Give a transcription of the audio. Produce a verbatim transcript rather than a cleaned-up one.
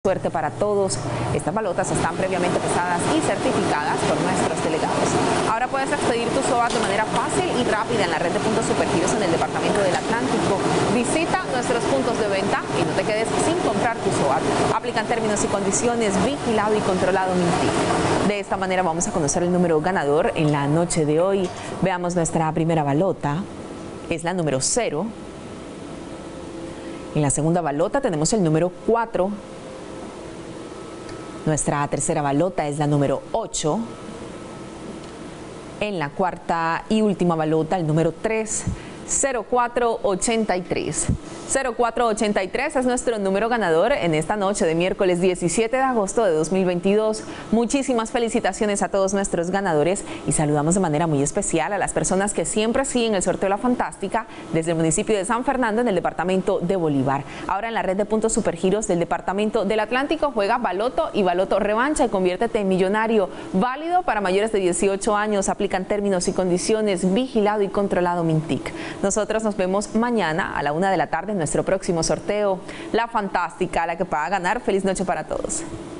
Suerte para todos. Estas balotas están previamente pesadas y certificadas por nuestros delegados. Ahora puedes expedir tu SOAT de manera fácil y rápida en la red de puntos Supergiros en el Departamento del Atlántico. Visita nuestros puntos de venta y no te quedes sin comprar tu SOAT. Aplican términos y condiciones, vigilado y controlado Mintic. De esta manera vamos a conocer el número ganador en la noche de hoy. Veamos nuestra primera balota. Es la número cero. En la segunda balota tenemos el número cuatro. Nuestra tercera balota es la número ocho. En la cuarta y última balota, el número tres, cero cuatro ochenta y tres. cero cuatro ochenta y tres es nuestro número ganador en esta noche de miércoles diecisiete de agosto de dos mil veintidós. Muchísimas felicitaciones a todos nuestros ganadores y saludamos de manera muy especial a las personas que siempre siguen el sorteo La Fantástica desde el municipio de San Fernando en el departamento de Bolívar. Ahora en la red de puntos Supergiros del departamento del Atlántico juega Baloto y Baloto Revancha y conviértete en millonario. Válido para mayores de dieciocho años. Aplican términos y condiciones. Vigilado y controlado Mintic. Nosotros nos vemos mañana a la una de la tarde en nuestro próximo sorteo La Fantástica, la que paga ganar. Feliz noche para todos.